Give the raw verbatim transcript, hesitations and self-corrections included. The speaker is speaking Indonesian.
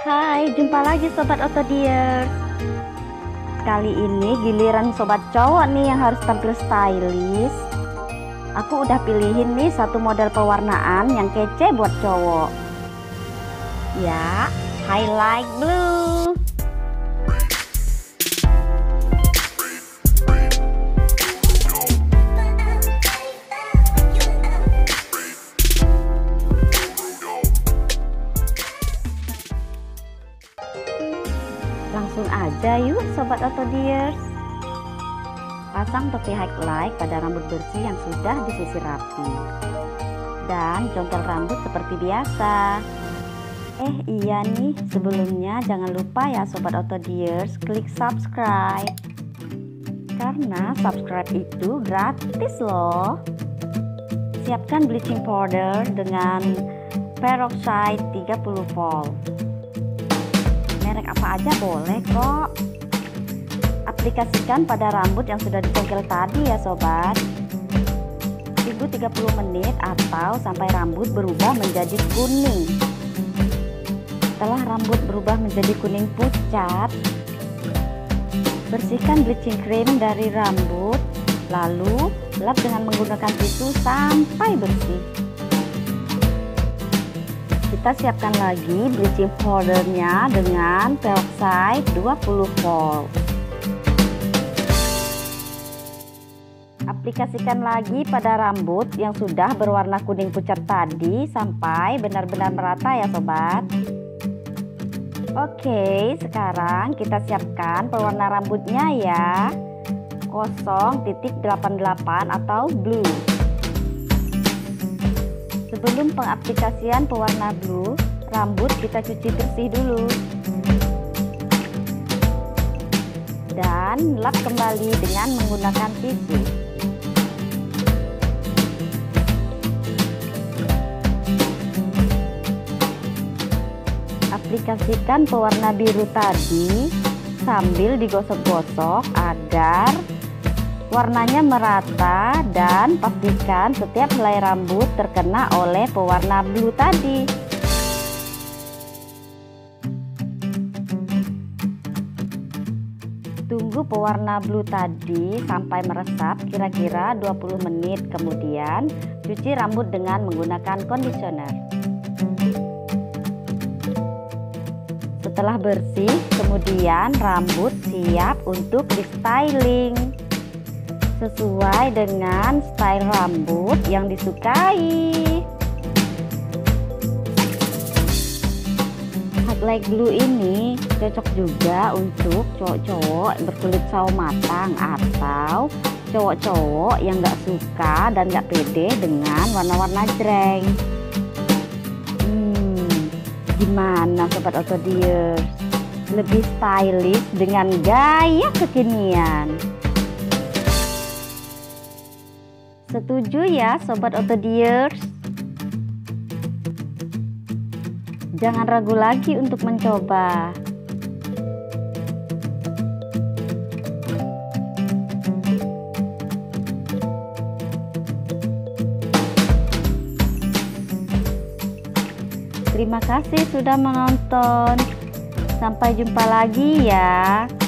Hai, jumpa lagi Sobat Otodiers. Kali ini giliran sobat cowok nih yang harus tampil stylish. Aku udah pilihin nih satu model pewarnaan yang kece buat cowok. Ya, highlight blue. Langsung aja yuk Sobat Otodiers. Pasang topi highlight pada rambut bersih yang sudah disisir rapi. Dan congkel rambut seperti biasa. Eh iya nih, sebelumnya jangan lupa ya Sobat Otodiers, klik subscribe. Karena subscribe itu gratis loh. Siapkan bleaching powder dengan peroxide tiga puluh volt. Merek apa aja boleh kok. Aplikasikan pada rambut yang sudah dicongkel tadi ya sobat. Tunggu tiga puluh menit atau sampai rambut berubah menjadi kuning. Setelah rambut berubah menjadi kuning pucat, bersihkan bleaching cream dari rambut, lalu lap dengan menggunakan tisu sampai bersih. Kita siapkan lagi bleaching powdernya dengan peroxide dua puluh volt. Aplikasikan lagi pada rambut yang sudah berwarna kuning pucat tadi sampai benar-benar merata ya sobat. Oke, sekarang kita siapkan pewarna rambutnya ya. nol titik delapan delapan atau blue. Sebelum pengaplikasian pewarna blue, rambut kita cuci bersih dulu. Dan lap kembali dengan menggunakan tisu. Aplikasikan pewarna biru tadi sambil digosok-gosok agar warnanya merata dan pastikan setiap helai rambut terkena oleh pewarna blue tadi. Tunggu pewarna blue tadi sampai meresap kira-kira dua puluh menit, kemudian cuci rambut dengan menggunakan conditioner. Setelah bersih, kemudian rambut siap untuk di styling sesuai dengan style rambut yang disukai. Highlight blue ini cocok juga untuk cowok-cowok berkulit sawo matang atau cowok-cowok yang gak suka dan gak pede dengan warna-warna jreng. Hmm, gimana Sobat Otodiers? Lebih stylish dengan gaya kekinian. Setuju ya Sobat Otodiers? Jangan ragu lagi untuk mencoba. Terima kasih sudah menonton. Sampai jumpa lagi ya.